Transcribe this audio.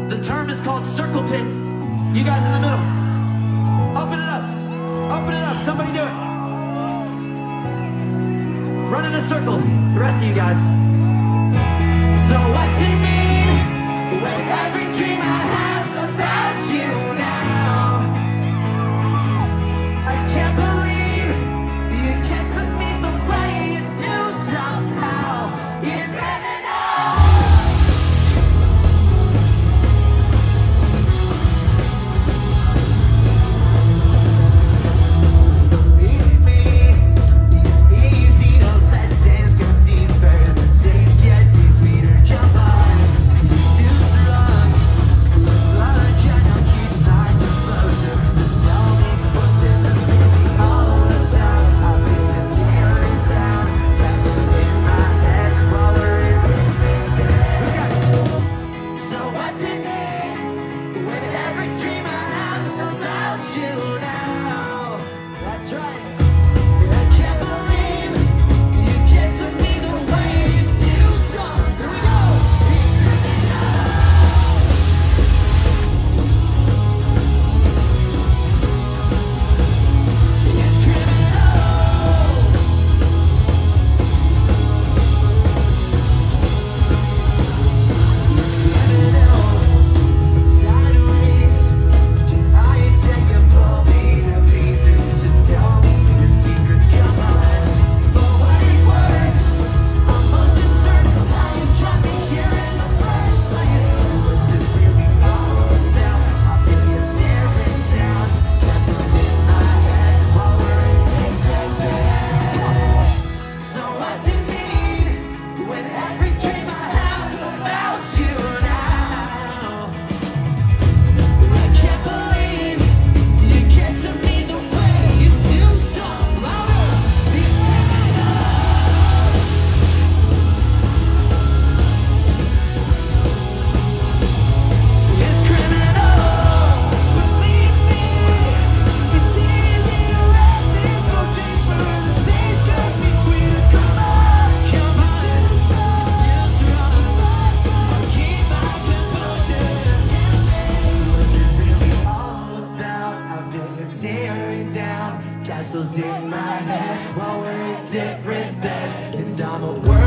The term is called circle pit. You guys in the middle. Open it up. Open it up. Somebody do it. Run in a circle. The rest of you guys. So what's it mean when every dream I have about you now? I can't believe you get to me the way you do somehow. You never know. Believe me, it's easy to let things go deeper. The taste get me sweeter. Come on, you're too drunk. But I cannot keep my composure. Just tell me what this is really all about. I've been tearing down castles in my head while we're in different. So what's it mean when every dream I have about you now? That's right. I can't believe you get to me the way you do. Some here we go. It's criminal. It's criminal. It's criminal. Sideways. Can I say you pull me to pieces? Just tell me the secrets. Come on. For what it's worth, I'm most concerned with how you got me here in the first place. What's it really all about? I think you're tearing down castles in my head while we're in different beds. So what's it mean when every dream I have about you now? I can't believe you get to me the way you do. So louder, it's criminal. It's criminal. Believe me, it's easy to let this go deeper. The taste got me sweeter. Come on, come on. It's too strong. I'll keep my composure. Just tell me what's it really all about. I've been tearing down castles in my head while we're in different beds, and I'm a